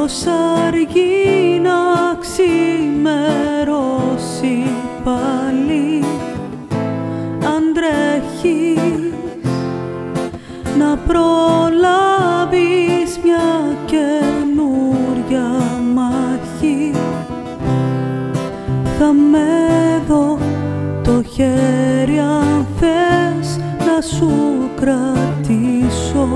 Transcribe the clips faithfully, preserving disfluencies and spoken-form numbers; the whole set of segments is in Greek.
πως αργεί να ξημερώσει πάλι, αν τρέχεις να προλάβεις μια καινούρια μάχη, θα με δω το χέρι αν θες να σου κρατήσω,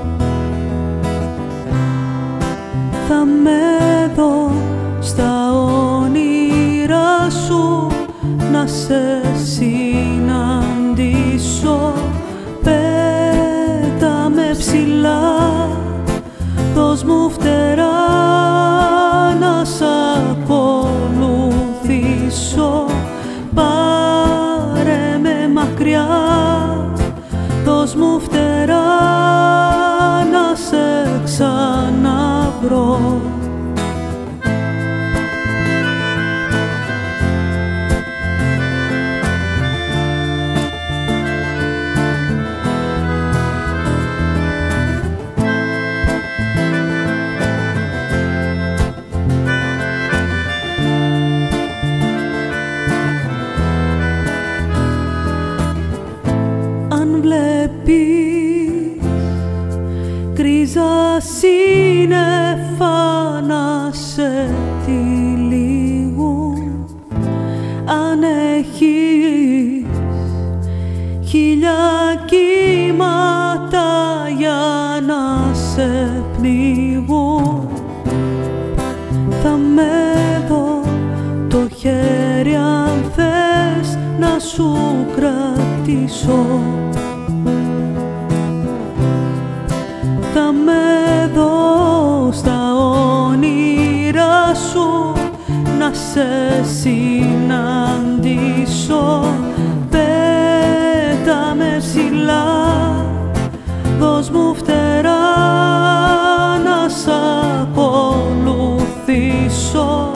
θα με δω στα όνειρά σου να σε συναντήσω. Πέτα με ψηλά, δώσ' μου φτερά να σ' ακολουθήσω. Πάρε με μακριά, δώσ' μου φτερά να σε ξαναβρω. Αν βλέπεις γκρίζα σύννεφα να σε τυλίγουν, αν έχεις χίλια κύματα για να σε πνίγουν, θα με δω το χέρι αν θες να σου κρατήσω, θα με δω στα όνειρά σου να σε συναντήσω. Πέτα με ψηλά, δώσ' μου φτερά να σ' ακολουθήσω.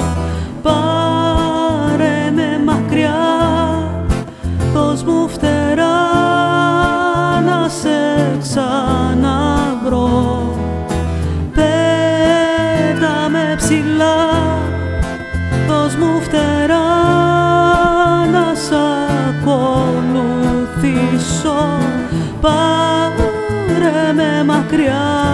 Πάρε με μακριά, δώσ' μου φτερά να σε ξαναβρω. Πέτα με ψηλά, δώσ' μου φτερά να σ' ακολουθήσω. Πάρε με μακριά,